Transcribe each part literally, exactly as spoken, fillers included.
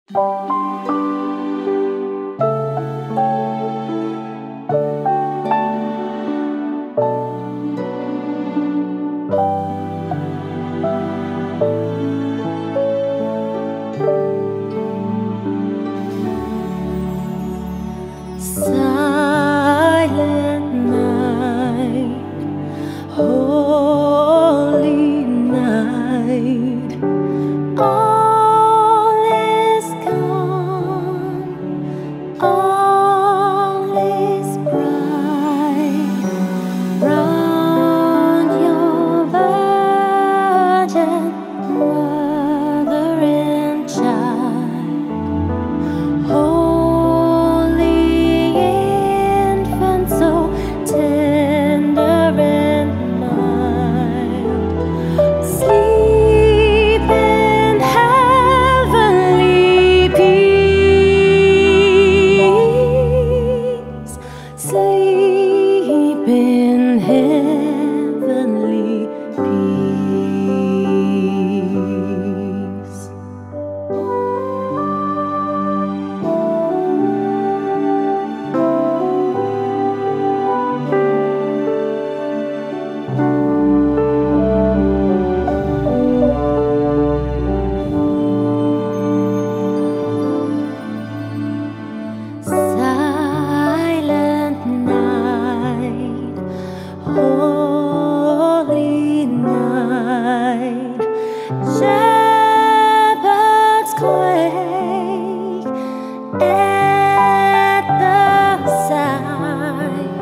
Silent night, holy night, all is calm, all is bright round your virgin mother and child. Holy infant, so tender and mild, sleep in heavenly peace, sleep in heavenly peace. Silent night, holy night, shepherds quake at the sight,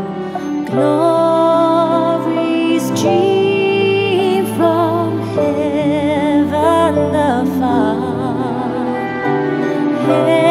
glories stream from heaven afar.